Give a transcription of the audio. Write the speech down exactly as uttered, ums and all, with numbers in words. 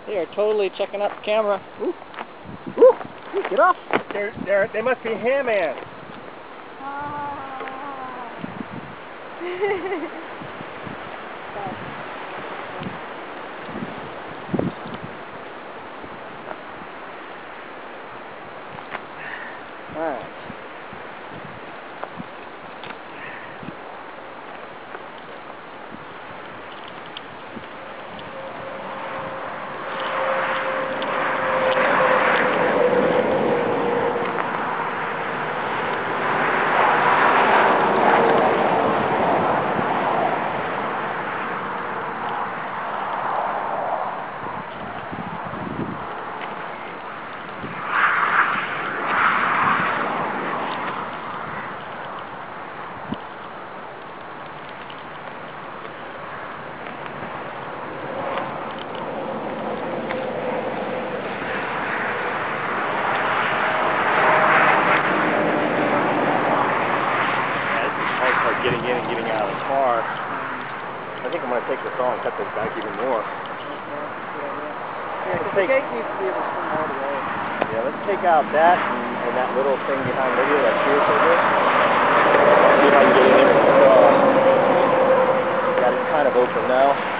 They are totally checking out the camera. Ooh. Ooh. Get off. They're, they're, they must be ham ants. All right. Getting in and getting out of the car. I think I'm going to take this on and cut this back even more. Yeah, the gate needs to be able to swing all the way. Yeah, let's take out that and, and that little thing behind Lydia, that shear trigger. See if I can get in there. Uh, got it kind of open now.